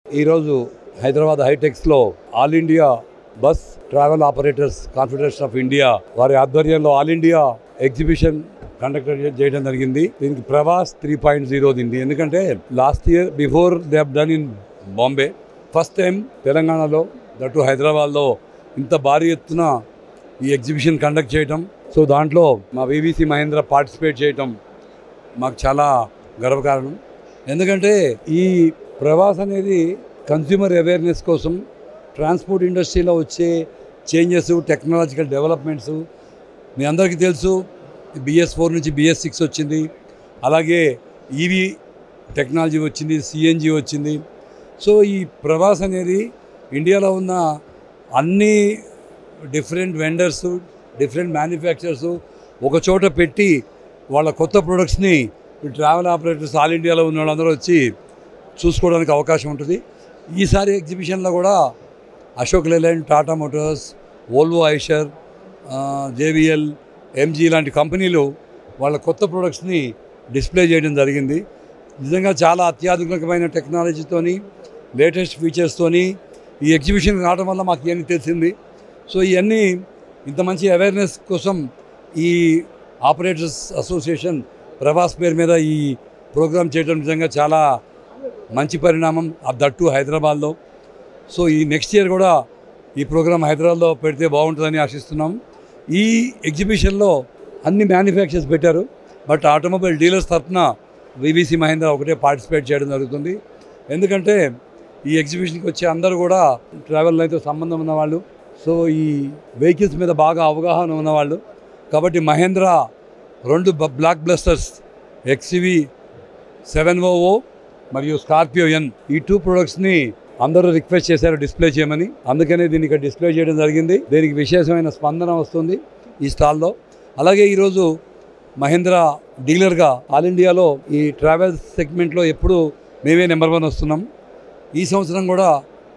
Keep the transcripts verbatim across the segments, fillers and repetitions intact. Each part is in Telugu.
ఈరోజు హైదరాబాద్ హైటెక్స్లో all India bus travel operators confederation of India వారి ఆధ్వర్యంలో ఆల్ ఇండియా ఎగ్జిబిషన్ కండక్ట్ చేయడం జరిగింది. దీనికి ప్రవాస్ త్రీ పాయింట్ జీరో దింది. ఎందుకంటే last year before they have done in Bombay, first time తెలంగాణలో దట్టు హైదరాబాద్లో ఇంత భారీ ఎత్తున ఈ ఎగ్జిబిషన్ కండక్ట్ చేయటం. సో దాంట్లో మా వీవీసీ మహీంద్రా పార్టిసిపేట్ చేయటం మాకు చాలా గర్వకారణం. ఎందుకంటే ఈ ప్రవాస్ అనేది కన్స్యూమర్ అవేర్నెస్ కోసం ట్రాన్స్పోర్ట్ ఇండస్ట్రీలో వచ్చే చేంజెస్, టెక్నాలజికల్ డెవలప్మెంట్స్ మీ అందరికీ తెలుసు. బిఎస్ ఫోర్ నుంచి బిఎస్ సిక్స్ వచ్చింది, అలాగే ఈవీ టెక్నాలజీ వచ్చింది, సిఎన్జి వచ్చింది. సో ఈ ప్రవాస్ అనేది ఇండియాలో ఉన్న అన్ని డిఫరెంట్ వెండర్స్, డిఫరెంట్ మ్యానుఫ్యాక్చరర్స్ ఒక చోట పెట్టి వాళ్ళ కొత్త ప్రొడక్ట్స్ని ట్రావెల్ ఆపరేటర్స్ ఆల్ ఇండియాలో ఉన్న వాళ్ళందరూ వచ్చి చూసుకోవడానికి అవకాశం ఉంటుంది. ఈసారి ఎగ్జిబిషన్లో కూడా Ashok Leyland, Tata Motors, Volvo, Eicher, JVL, MG లాంటి కంపెనీలు వాళ్ళ కొత్త ప్రొడక్ట్స్ని డిస్ప్లే చేయడం జరిగింది. నిజంగా చాలా అత్యాధునికమైన టెక్నాలజీతోని, లేటెస్ట్ ఫీచర్స్తోని ఈ ఎగ్జిబిషన్ రావడం వల్ల మాకు ఇవన్నీ తెలిసింది. సో ఇవన్నీ ఇంత మంచి అవేర్నెస్ కోసం ఈ ఆపరేటర్స్ అసోసియేషన్ ప్రవాస్ పేరు మీద ఈ ప్రోగ్రామ్ చేయడం నిజంగా చాలా మంచి పరిణామం. దట్టు హైదరాబాద్లో. సో ఈ నెక్స్ట్ ఇయర్ కూడా ఈ ప్రోగ్రామ్ హైదరాబాద్లో పెడితే బాగుంటుందని ఆశిస్తున్నాం. ఈ ఎగ్జిబిషన్లో అన్ని మ్యానుఫ్యాక్చర్స్ పెట్టారు, బట్ ఆటోమొబైల్ డీలర్స్ తరఫున వీవీసీ మహీంద్రా ఒకటే పార్టిసిపేట్ చేయడం జరుగుతుంది. ఎందుకంటే ఈ ఎగ్జిబిషన్కి వచ్చే అందరూ కూడా ట్రావెల్ లైన్తో సంబంధం ఉన్నవాళ్ళు, సో ఈ వెహికల్స్ మీద బాగా అవగాహన ఉన్నవాళ్ళు. కాబట్టి మహీంద్రా రెండు blockbusters XUV seven O మరియు స్కార్పియో ఎన్ ఈ టూ ప్రొడక్ట్స్ని అందరూ రిక్వెస్ట్ చేశారు డిస్ప్లే చేయమని. అందుకనే దీన్ని ఇక్కడ డిస్ప్లే చేయడం జరిగింది. దీనికి విశేషమైన స్పందన వస్తుంది ఈ స్టాల్లో. అలాగే ఈరోజు మహీంద్రా డీలర్గా ఆల్ ఇండియాలో ఈ ట్రావెల్ సెగ్మెంట్లో ఎప్పుడు మేమే నెంబర్ వన్ వస్తున్నాం. ఈ సంవత్సరం కూడా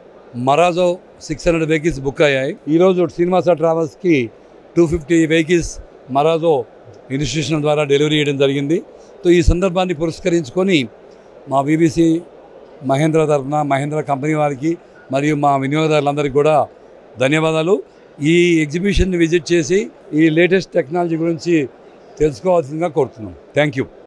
Marazzo six hundred vehicles book అయ్యాయి. ఈరోజు శ్రీనివాస ట్రావెల్స్కి two fifty vehicles Marazzo institution ద్వారా డెలివరీ చేయడం జరిగింది. సో ఈ సందర్భాన్ని పురస్కరించుకొని మా వీవీసీ మహీంద్రా తరఫున మహీంద్రా కంపెనీ వారికి మరియు మా వినియోగదారులందరికీ కూడా ధన్యవాదాలు. ఈ ఎగ్జిబిషన్ని విజిట్ చేసి ఈ లేటెస్ట్ టెక్నాలజీ గురించి తెలుసుకోవాల్సిందిగా కోరుతున్నాం. Thank you.